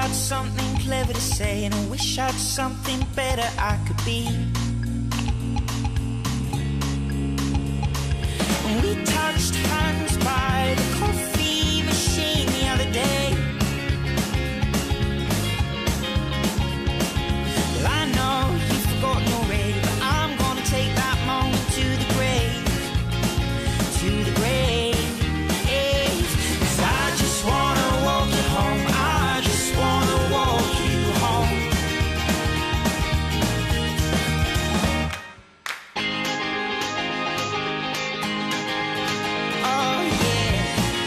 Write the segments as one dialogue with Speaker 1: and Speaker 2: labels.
Speaker 1: I'd something clever to say, and I wish I'd something better I could be. We touched hands by the coffee machine the other day. Well, I know you've forgotten already, but I'm gonna take that moment to the grave, to the grave. 'Cause I just wanna walk you home, I just wanna walk you home. Oh yeah.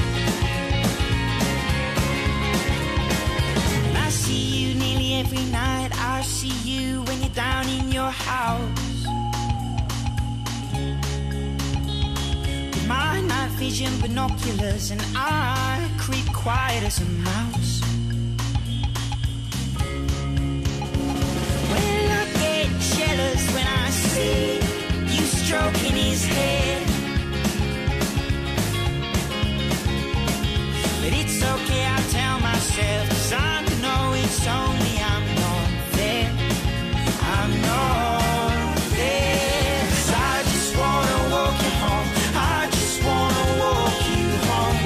Speaker 1: And I see you nearly every night, I see you when you're down in your house. With my night vision binoculars, and I creep quiet as a mouse. Well, I get jealous when I see you stroking his hair. But it's okay, I tell myself, 'cause I know it's only I'm not there, I'm not there. 'Cause I just wanna walk you home, I just wanna walk you home.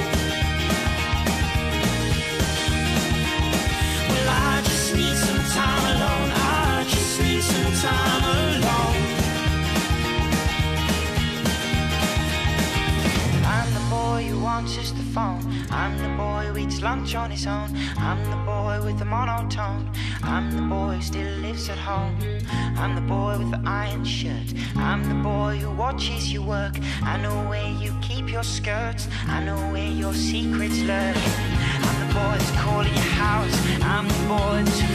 Speaker 1: Well, I just need some time alone, I just need some time alone. I'm the boy who answers the phone, I'm the boy who eats lunch on his own, I'm the boy with the monotone, I'm the boy who still lives at home, I'm the boy with the iron shirt, I'm the boy who watches you work, I know where you keep your skirts, I know where your secrets lurk. I'm the boy that's calling your house, I'm the boy that's